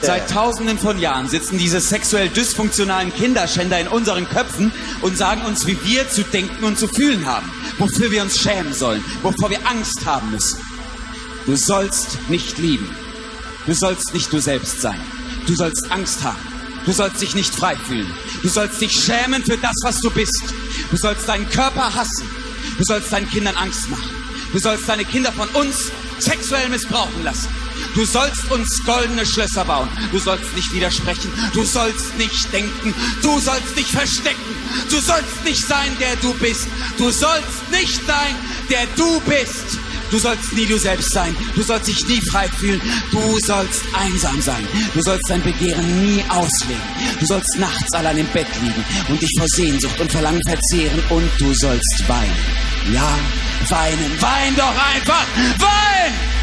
Seit Tausenden von Jahren sitzen diese sexuell dysfunktionalen Kinderschänder in unseren Köpfen und sagen uns, wie wir zu denken und zu fühlen haben, wofür wir uns schämen sollen, wovor wir Angst haben müssen. Du sollst nicht lieben. Du sollst nicht du selbst sein. Du sollst Angst haben. Du sollst dich nicht frei fühlen. Du sollst dich schämen für das, was du bist. Du sollst deinen Körper hassen. Du sollst deinen Kindern Angst machen. Du sollst deine Kinder von uns sexuell missbrauchen lassen. Du sollst uns goldene Schlösser bauen. Du sollst nicht widersprechen. Du sollst nicht denken. Du sollst dich verstecken. Du sollst nicht sein, der du bist. Du sollst nicht sein, der du bist. Du sollst nie du selbst sein. Du sollst dich nie frei fühlen. Du sollst einsam sein. Du sollst dein Begehren nie ausleben. Du sollst nachts allein im Bett liegen und dich vor Sehnsucht und Verlangen verzehren. Und du sollst weinen. Ja, weinen. Wein doch einfach. Wein!